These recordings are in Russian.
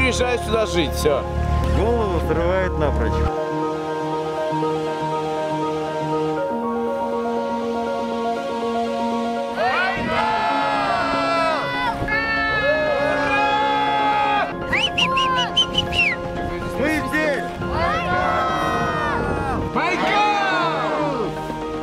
приезжаю сюда жить, все. Голову срывает напрочь. Мы здесь! Байкал!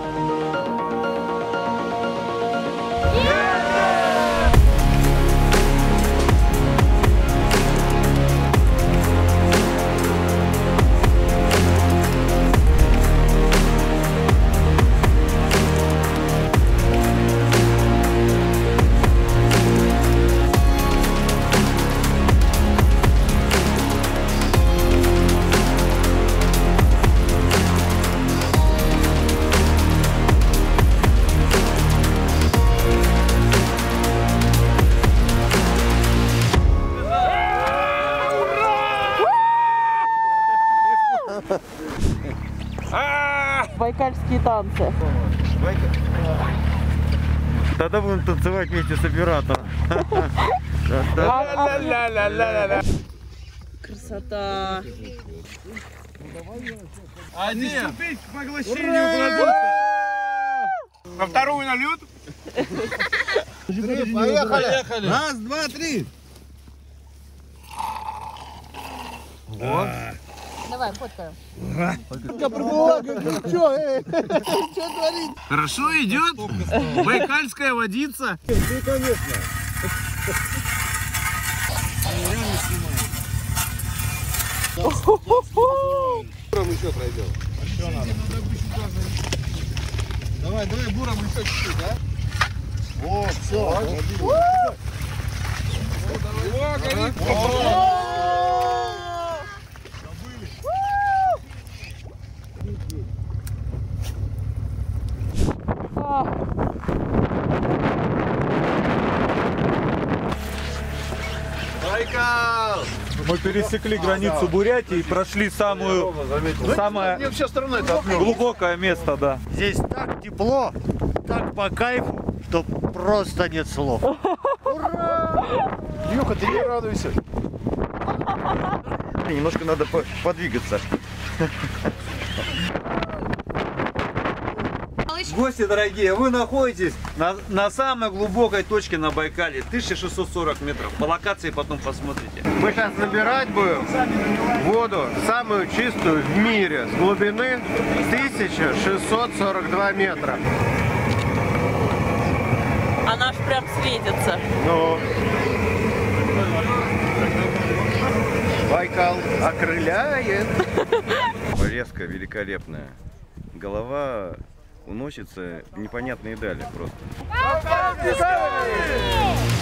Байкальские танцы. Тогда будем танцевать вместе с оператором. Красота. Один. К поглощению продукта. На вторую на лед. Поехали! Раз, два, три! Вот. Давай, фоткаем. Что творит? Хорошо идет. Байкальская водица. Ты, конечно. Реально снимает. Буром еще пройдем. А что надо? Давай, буром еще чуть-чуть, да? Вот, все. О, горит. Байкал! Мы пересекли границу Бурятии и прошли самое Вся страна это глубокое место, да. Здесь так тепло, так по кайфу, что просто нет слов. Юха, ты не радуйся. Немножко надо подвигаться. Гости дорогие, вы находитесь на самой глубокой точке на Байкале, 1640 метров. По локации потом посмотрите. Мы сейчас набирать будем воду, самую чистую в мире, с глубины 1642 метра. Она ж прям светится. Ну, Байкал окрыляет. Резко великолепная. Голова уносится в непонятные дали просто.